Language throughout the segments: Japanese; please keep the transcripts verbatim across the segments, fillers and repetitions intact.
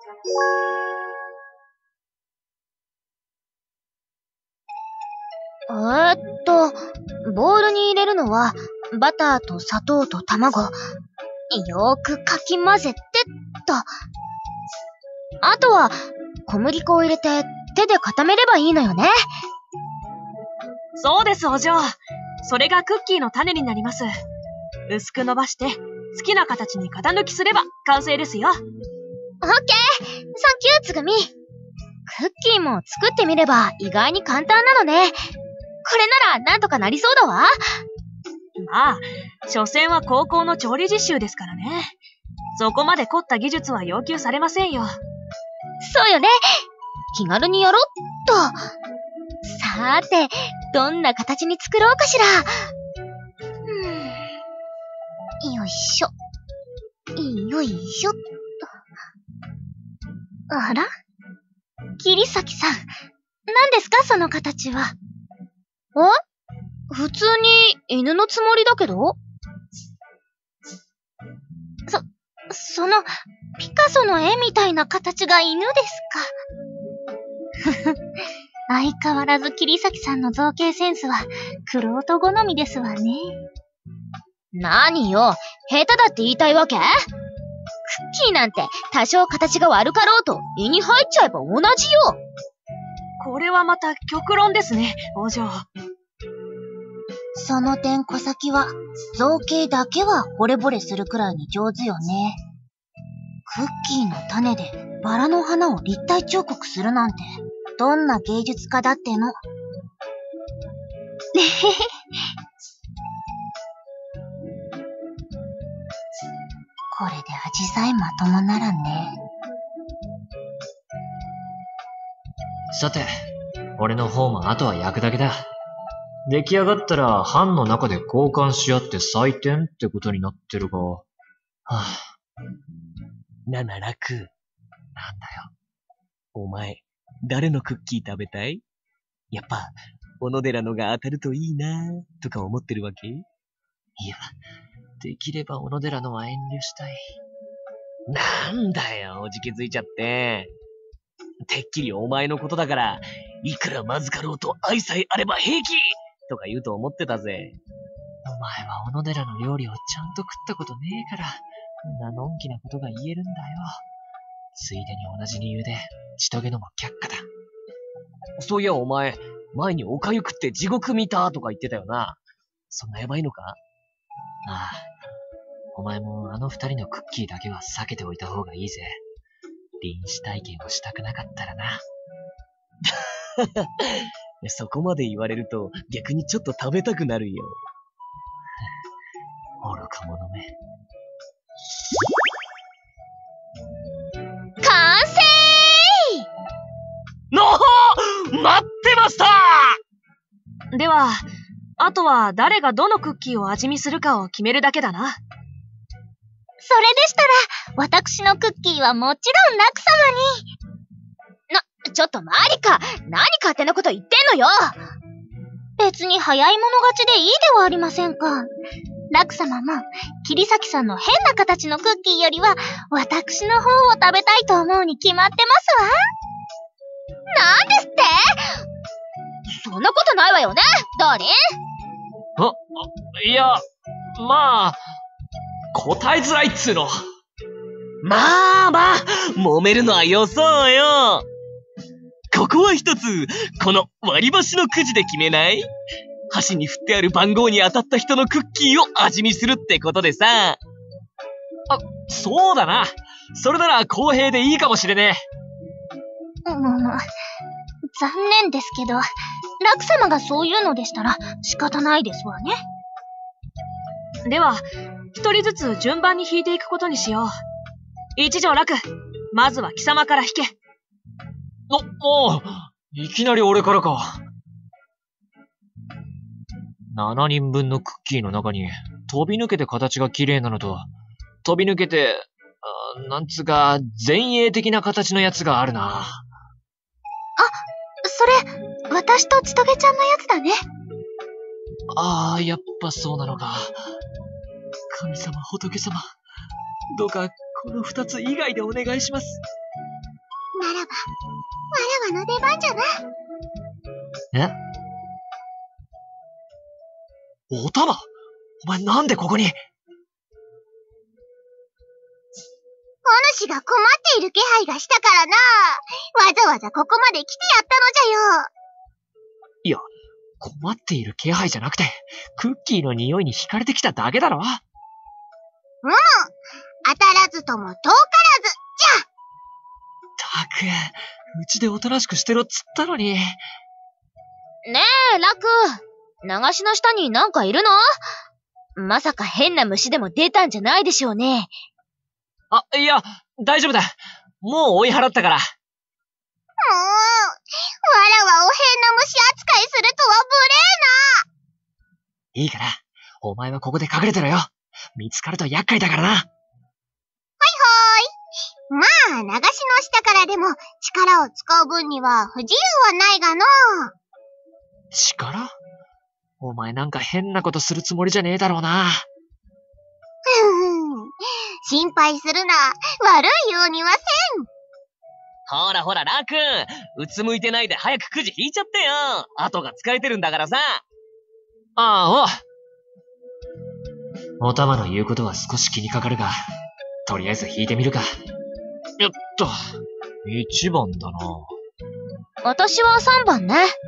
えーっと、ボウルに入れるのは、バターと砂糖と卵。よーくかき混ぜてっと。あとは、小麦粉を入れて手で固めればいいのよね。 そうです、お嬢。それがクッキーの種になります。薄く伸ばして、好きな形に型抜きすれば完成ですよ。オッケー！サンキュー、つぐみ。クッキーも作ってみれば意外に簡単なのね。これならなんとかなりそうだわ。 まあ、所詮は高校の調理実習ですからね。そこまで凝った技術は要求されませんよ。 そうよね。気軽にやろっと。さーて、どんな形に作ろうかしら。うん。よいしょ。よいしょっと。あら？桐崎さん、何ですかその形は。え？普通に犬のつもりだけど？そ、その、ピカソの絵みたいな形が犬ですか。ふふ、相変わらず桐崎さんの造形センスは、玄人好みですわね。何よ、下手だって言いたいわけ？クッキーなんて多少形が悪かろうと胃に入っちゃえば同じよ。 これはまた極論ですね、お嬢。 その点小崎は造形だけは惚れ惚れするくらいに上手よね。クッキーの種でバラの花を立体彫刻するなんてどんな芸術家だっての。ねへへ。これでアジサイまともならね。 さて、俺の方もあとは焼くだけだ。出来上がったら班の中で交換し合って採点ってことになってるが。はぁ、 なな楽。 なんだよ。 お前、誰のクッキー食べたい？やっぱ、小野寺のが当たるといいなぁ、とか思ってるわけ？ いや、できれば小野寺のは遠慮したい。 なんだよ、おじけづいちゃって。てっきりお前のことだから、いくらまずかろうと愛さえあれば平気とか言うと思ってたぜ。 お前は小野寺の料理をちゃんと食ったことねえから、こんなのんきなことが言えるんだよ。ついでに同じ理由で、ちとげのも却下だ。 そういやお前、前におかゆ食って地獄見たとか言ってたよな。そんなやばいのか？ ああ。お前もあの二人のクッキーだけは避けておいた方がいいぜ。臨死体験をしたくなかったらな。 そこまで言われると逆にちょっと食べたくなるよ。 愚か者め。 完成のー！待ってました！ では、あとは誰がどのクッキーを味見するかを決めるだけだな。 それでしたら、私のクッキーはもちろん楽様に。な、ちょっとマリカ、何勝手なこと言ってんのよ。別に早い者勝ちでいいではありませんか。楽様も、桐崎さんの変な形のクッキーよりは、私の方を食べたいと思うに決まってますわ。なんですって？そんなことないわよね、ダーリン。 あ、いや、まあ、答えづらいっつーの。まあまあ、揉めるのはよそうよ。ここは一つ、この割り箸のくじで決めない？箸に振ってある番号に当たった人のクッキーを味見するってことでさ。あ、そうだな。それなら公平でいいかもしれねえ。もう、残念ですけど、楽様がそういうのでしたら仕方ないですわね。 では、一人ずつ順番に引いていくことにしよう。一条楽、まずは貴様から引け。 お、おう、いきなり俺からか。ななにんぶんのクッキーの中に、飛び抜けて形が綺麗なのと、飛び抜けて、あ、なんつうか、前衛的な形のやつがあるな。 あ、それ、私とちとげちゃんのやつだね。 ああ、やっぱそうなのか。神様、仏様、どうかこの二つ以外でお願いします。 ならば、わらわの出番じゃな。 えおたま、お前なんでここに？ お主が困っている気配がしたからな。わざわざここまで来てやったのじゃよ。 いや、困っている気配じゃなくて、クッキーの匂いに惹かれてきただけだろ？ うむ。当たらずとも遠からず、じゃ。 たく、うちでおとなしくしてろっつったのに。 ねえ、ラク。流しの下になんかいるの？まさか変な虫でも出たんじゃないでしょうね。 あ、いや、大丈夫だ。もう追い払ったから。 もう、わらわを変な虫扱いするとはいいから、お前はここで隠れてろよ。見つかると厄介だからな。 はいはい。まあ、流しの下からでも力を使う分には不自由はないがの。 力？お前なんか変なことするつもりじゃねえだろうな。 ふん。心配するな。悪いようにはせん。 ほらほら、ラク。うつむいてないで早くくじ引いちゃってよ。後が疲れてるんだからさ。 ああ、お。おたまの言うことは少し気にかかるが、とりあえず引いてみるか。よっと、一番だな。 私はさんばんね。よんばん。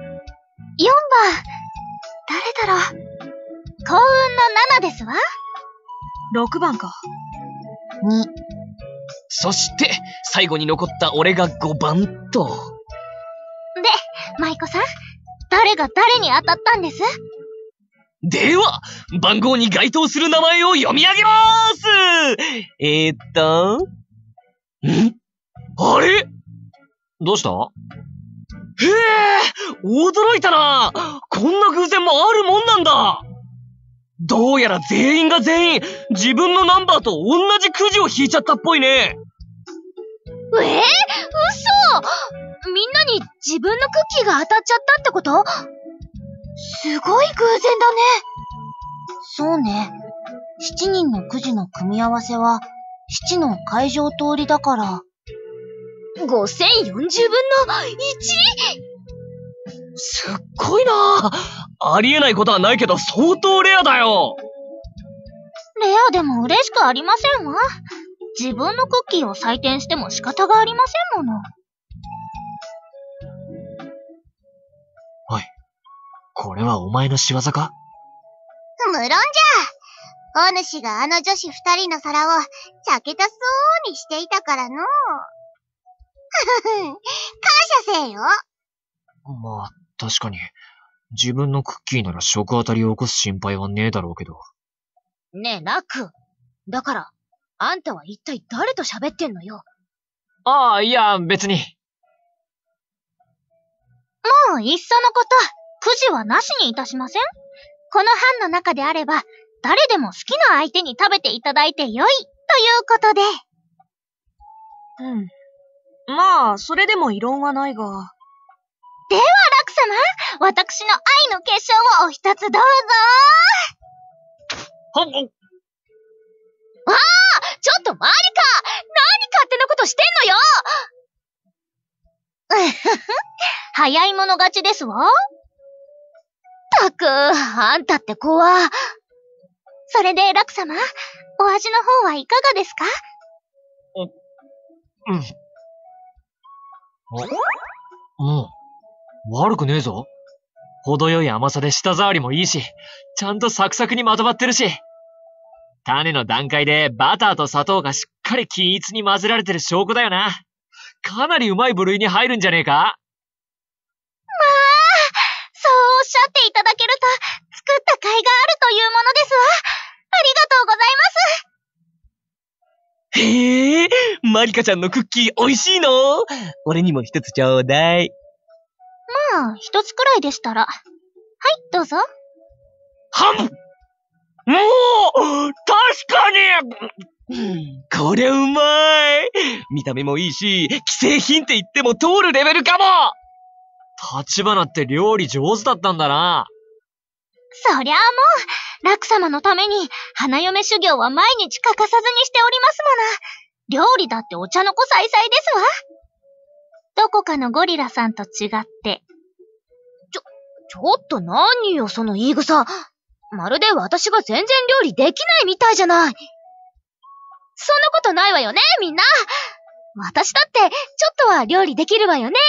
誰だろう。幸運のななですわ。ろくばんか。 に。 そして、最後に残った俺がごばんと。 で、舞妓さん、誰が誰に当たったんです？ では、番号に該当する名前を読み上げまーす。えーっと、ん？あれ？ どうした？ へえ、驚いたな。こんな偶然もあるもんなんだ。どうやら全員が全員自分のナンバーと同じくじを引いちゃったっぽいね。 えー、嘘！みんなに自分のクッキーが当たっちゃったってこと？すごい偶然だね。 そうね。七人のくじの組み合わせは、七の会場通りだから。 ごせんよんじゅうぶんのいち？ すっごいな。ありえないことはないけど相当レアだよ。 レアでも嬉しくありませんわ。自分のクッキーを採点しても仕方がありませんもの。 おい、これはお前の仕業か？ 無論じゃ。お主があの女子二人の皿を茶けたそうにしていたからの。ふふふん、感謝せえよ。 まあ、確かに、自分のクッキーなら食当たりを起こす心配はねえだろうけど。 ねえ、ラク。だから、あんたは一体誰と喋ってんのよ。 ああ、いや、別に。 もういっそのこと、くじはなしにいたしません？この班の中であれば、誰でも好きな相手に食べていただいてよい、ということで。 うん。まあ、それでも異論はないが。 では、ラク様、私の愛の結晶をお一つどうぞ。 はっ、 わあ、ちょっとマリカ！何勝手なことしてんのよ！ 早い者勝ちですわ。 たく、あんたって子は。 それで、ラク様、お味の方はいかがですか？ うん。うん。悪くねえぞ。程よい甘さで舌触りもいいし、ちゃんとサクサクにまとまってるし。種の段階でバターと砂糖がしっかり均一に混ぜられてる証拠だよな。かなりうまい部類に入るんじゃねえか？まあ、 そうおっしゃっていただけると、作った甲斐があるというものですわ。ありがとうございます。 へえ、マリカちゃんのクッキー美味しいの？俺にも一つちょうだい。 まあ、一つくらいでしたら。はい、どうぞ。 はん！もう確かにこりゃうまい！見た目もいいし、既製品って言っても通るレベルかも！ 立花って料理上手だったんだな。 そりゃあもう、ラク様のために、花嫁修行は毎日欠かさずにしておりますもの。料理だってお茶の子さいさいですわ。 どこかのゴリラさんと違って。 ちょ、ちょっと何よ、その言い草。まるで私が全然料理できないみたいじゃない。そんなことないわよね、みんな。私だって、ちょっとは料理できるわよね。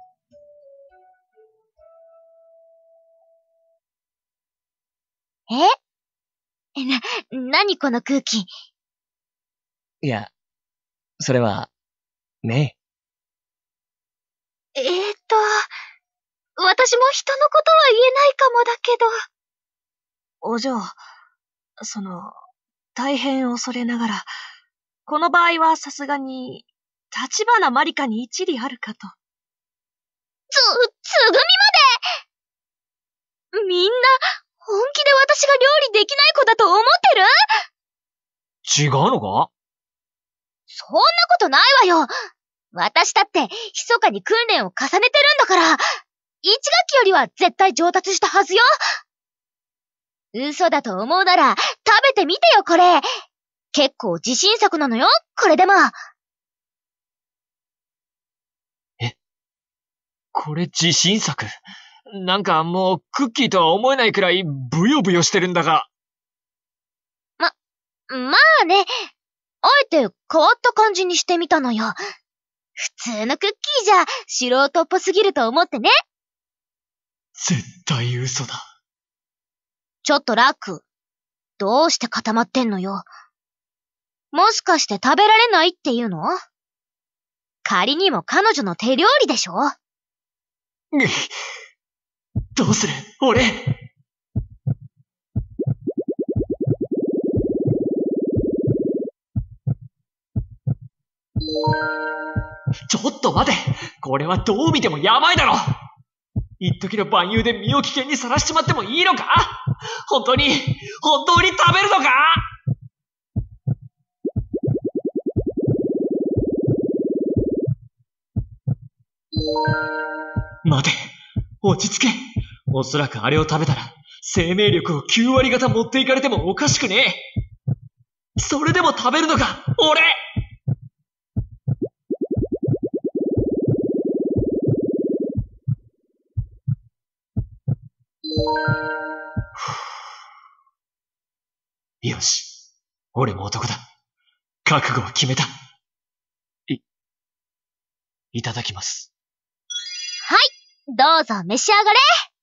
えな、なにこの空気。 いや、それは、ねえ。えーっと、私も人のことは言えないかもだけど。 お嬢、その、大変恐れながら、この場合はさすがに、立花まりかに一理あるかと。 つ、つぐみまでみんな、本気で私が料理できない子だと思ってる？ 違うのか？ そんなことないわよ。私だって、密かに訓練を重ねてるんだから、一学期よりは絶対上達したはずよ。嘘だと思うなら、食べてみてよ、これ。結構自信作なのよ、これでも。 え？これ自信作？なんかもうクッキーとは思えないくらいブヨブヨしてるんだが。 ま、まあね。あえて変わった感じにしてみたのよ。普通のクッキーじゃ素人っぽすぎると思ってね。 絶対嘘だ。 ちょっとラック。どうして固まってんのよ。もしかして食べられないっていうの？仮にも彼女の手料理でしょ？ どうする？俺。ちょっと待て！これはどう見てもやばいだろ！一時の万有で身を危険にさらしちまってもいいのか？本当に、本当に食べるのか？待て、落ち着け。おそらくあれを食べたら、生命力をきゅう割方持っていかれてもおかしくねえ。それでも食べるのか、俺！よし、俺も男だ。覚悟を決めた。い、いただきます。 はい、どうぞ召し上がれ。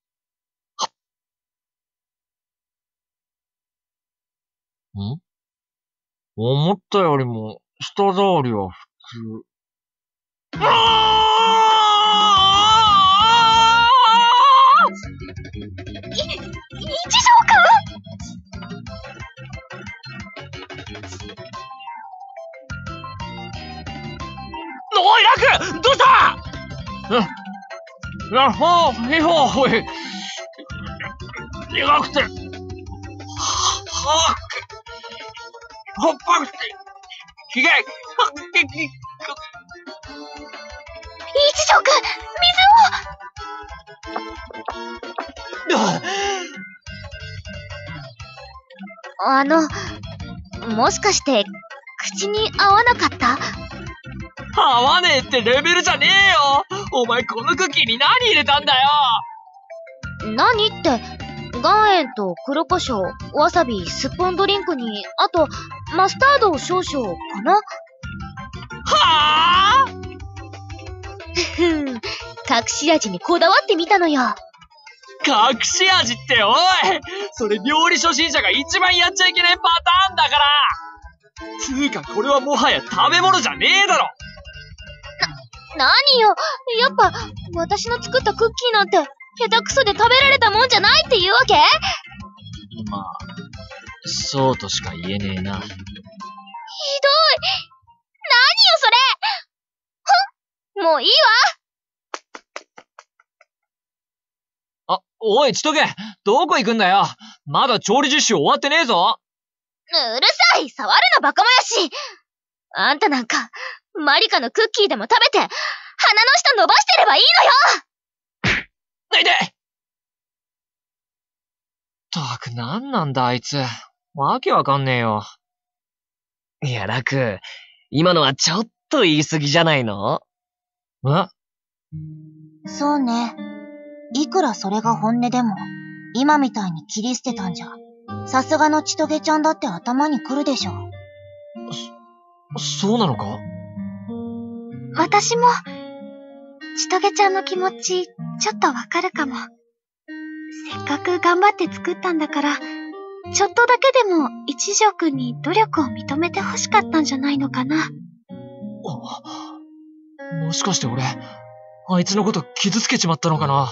ん？思ったよりも、舌触りは普通。あい、一条くん？ おい、ラク！どうした？うん。やっほー、へほー、おい。苦くて。はぁ、ほっぱくて。ひげ、はっけき。 一条くん、水を！あの、もしかして、口に合わなかった？ 合わねえってレベルじゃねえよ！お前このクッキーに何入れたんだよ！ 何って、岩塩と黒胡椒、わさび、スプーンドリンクに、あと、マスタードを少々かな？ はぁ？ ふん、隠し味にこだわってみたのよ。 隠し味っておい！それ料理初心者が一番やっちゃいけないパターンだから！つーかこれはもはや食べ物じゃねえだろ！ な、何よ！やっぱ、私の作ったクッキーなんて、下手くそで食べられたもんじゃないっていうわけ？ まあ、そうとしか言えねえな。ひどい！何よそれ！ほん！もういいわ！あ、おい、ちとけ！どこ行くんだよ！まだ調理実習終わってねえぞ！ うるさい！触るなバカもやし！あんたなんか、マリカのクッキーでも食べて、鼻の下伸ばしてればいいのよ！ ないで！ったく、なんなんだあいつ。わけわかんねえよ。 いや、ラク、今のはちょっと言い過ぎじゃないの？ え？ そうね。いくらそれが本音でも、今みたいに切り捨てたんじゃ、さすがのちとげちゃんだって頭に来るでしょ。 そ、そうなのか？ 私も、ちとげちゃんの気持ち、ちょっとわかるかも。せっかく頑張って作ったんだから、ちょっとだけでも一条くんに努力を認めて欲しかったんじゃないのかな。 もしかして俺、あいつのこと傷つけちまったのかな？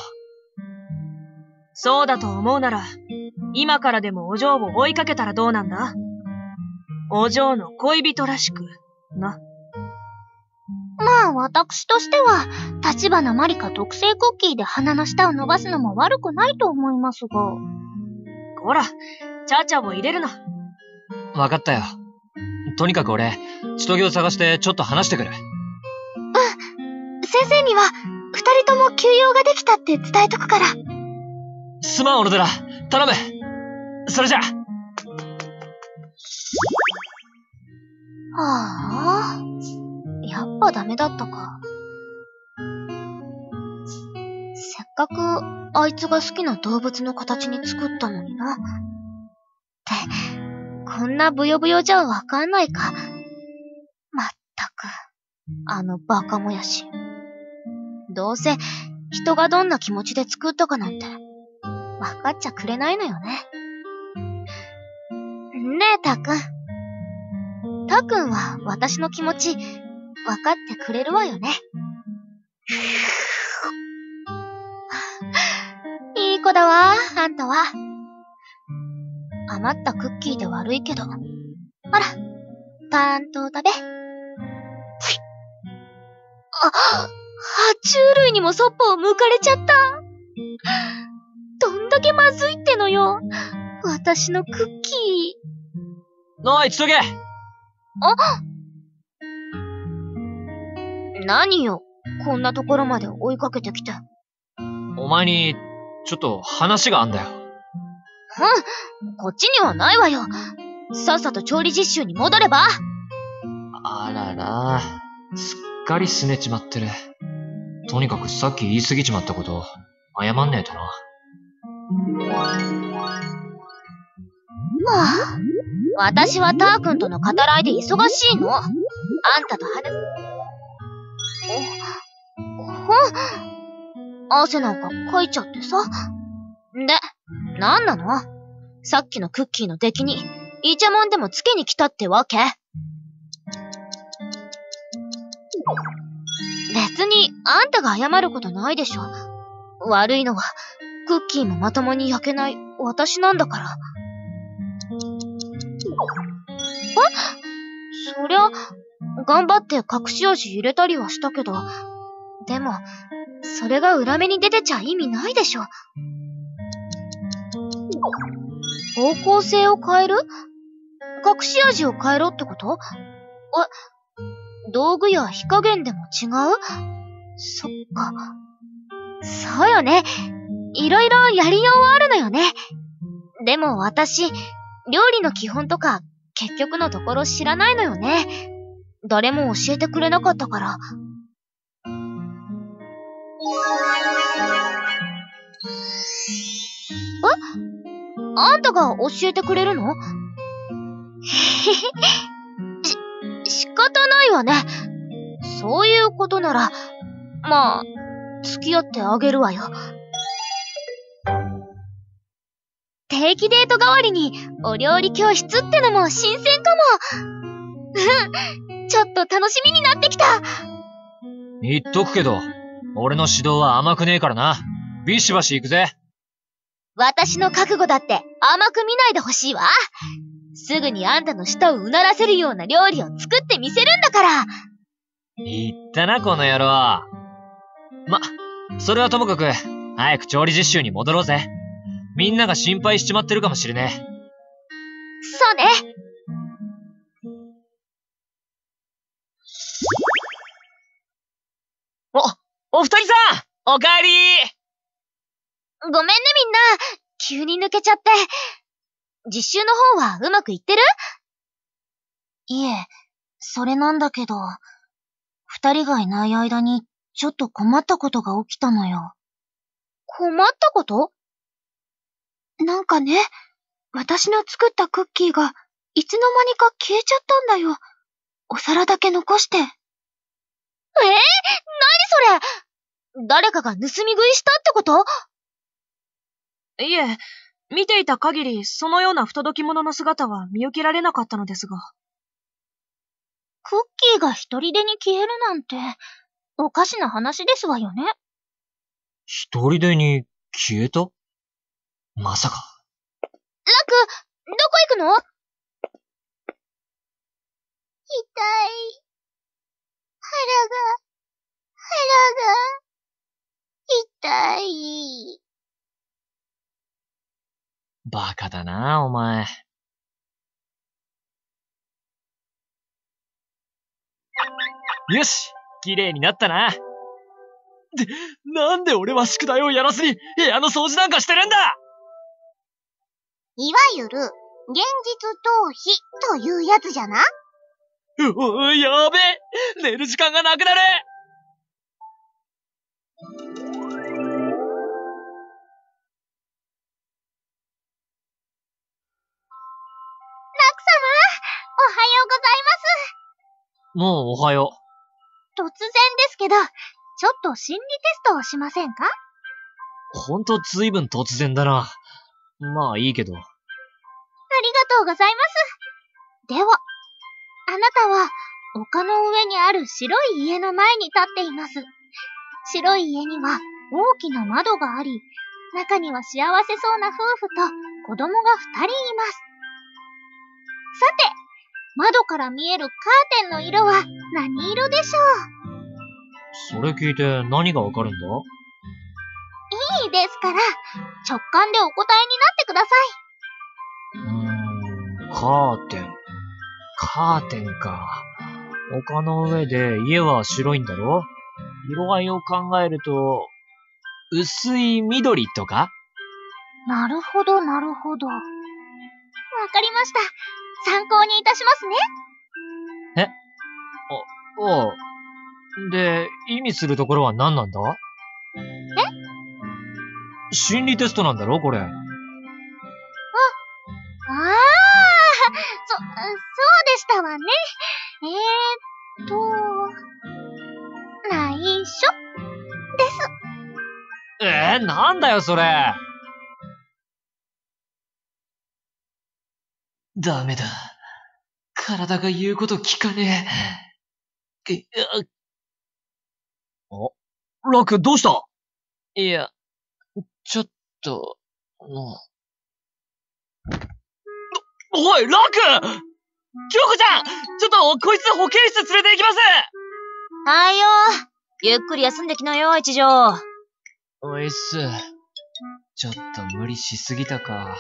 そうだと思うなら、今からでもお嬢を追いかけたらどうなんだ？お嬢の恋人らしく、な。 まあ、私としては、立花まりか特製クッキーで鼻の下を伸ばすのも悪くないと思いますが。 こら、ちゃちゃを入れるな。 わかったよ。とにかく俺、ちとげを探してちょっと話してくる。 うん。先生には、二人とも休養ができたって伝えとくから。 すまん、小野寺。頼む。それじゃ。 はあ、やっぱダメだったか。せっかくあいつが好きな動物の形に作ったのにな。って、こんなブヨブヨじゃわかんないか。まったく、あのバカもやし。どうせ人がどんな気持ちで作ったかなんてわかっちゃくれないのよね。ねえ、たくん。たくんは私の気持ち、わかってくれるわよね。いい子だわ、あんたは。余ったクッキーで悪いけど。ほら、たんと食べ。あ、爬虫類にもそっぽを向かれちゃった。どんだけまずいってのよ。私のクッキー。 おい、ちとげ！ あ、何よ、こんなところまで追いかけてきて。 お前に、ちょっと話があんだよ。 うん、こっちにはないわよ。さっさと調理実習に戻れば。 あらら、すっかり拗ねちまってる。とにかくさっき言い過ぎちまったこと、謝んねえとな。 まあ、私はター君との語らいで忙しいの。あんたと話す。お、ほん。汗なんかかいちゃってさ。で、なんなの？さっきのクッキーの出来に、イチャモンでもつけに来たってわけ？別に、あんたが謝ることないでしょ。悪いのは、クッキーもまともに焼けない私なんだから。え？そりゃ、頑張って隠し味入れたりはしたけど、でも、それが裏目に出てちゃ意味ないでしょ。方向性を変える？隠し味を変えろってこと？え、道具や火加減でも違う？そっか。そうよね。いろいろやりようはあるのよね。でも私、料理の基本とか、結局のところ知らないのよね。誰も教えてくれなかったから。え？あんたが教えてくれるの？へへへ。し、仕方ないわね。そういうことなら、まあ、付き合ってあげるわよ。定期デート代わりにお料理教室ってのも新鮮かも。うん、ちょっと楽しみになってきた。 言っとくけど、俺の指導は甘くねえからな。ビシバシ行くぜ。 私の覚悟だって甘く見ないでほしいわ。すぐにあんたの舌をうならせるような料理を作ってみせるんだから。 言ったな、この野郎。ま、それはともかく、早く調理実習に戻ろうぜ。みんなが心配しちまってるかもしれねえ。 そうね。 お、お二人さんおかえり。 ごめんねみんな。急に抜けちゃって。実習の方はうまくいってる？ いえ、それなんだけど、二人がいない間にちょっと困ったことが起きたのよ。 困ったこと？ なんかね、私の作ったクッキーがいつの間にか消えちゃったんだよ。お皿だけ残して。えー、なにそれ？誰かが盗み食いしたってこと？ いえ、見ていた限りそのような不届き者の姿は見受けられなかったのですが。 クッキーが一人でに消えるなんて、おかしな話ですわよね。 一人でに消えた？まさか。 ラク、どこ行くの？ 痛い。腹が、腹が、痛い。 バカだな、お前。よし、綺麗になったな。で、なんで俺は宿題をやらずに部屋の掃除なんかしてるんだ！ いわゆる、現実逃避というやつじゃな。 うお、やべえ！寝る時間がなくなる！ ラク様、おはようございます。 もうおはよう。突然ですけど、ちょっと心理テストをしませんか？ ほんとずいぶん突然だな。まあいいけど。ありがとうございます。では、あなたは丘の上にある白い家の前に立っています。白い家には大きな窓があり、中には幸せそうな夫婦と子供が二人います。さて、窓から見えるカーテンの色は何色でしょう？ それ聞いて何がわかるんだ？ いいですから、直感でお答えになってください。うーん、カーテン。カーテンか。丘の上で家は白いんだろ？色合いを考えると、薄い緑とか？ なるほど、なるほど。わかりました。参考にいたしますね。 え？あ、ああ。で、意味するところは何なんだ？ え？ 心理テストなんだろこれ。あ、ああ、そ、そうでしたわね。えーっと、内緒です。 えー、なんだよそれ。ダメだ。体が言うこと聞かねえ。え、あ、ラクどうした？いや、ちょっと、もう。おい、ラク！京子ちゃん！ちょっと、こいつ保健室連れて行きます！ はいよ。ゆっくり休んできなよ、一条。 おいっす。ちょっと無理しすぎたか。